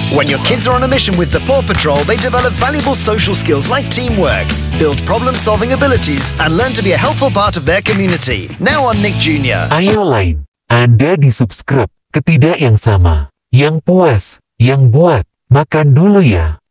When your kids are on a mission with the Paw Patrol, they develop valuable social skills like teamwork, build problem-solving abilities, and learn to be a helpful part of their community. Now on Nick Jr. Ayo lain, Anda di-subscribe ke tidak yang sama. Yang puas, yang buat, makan dulu ya.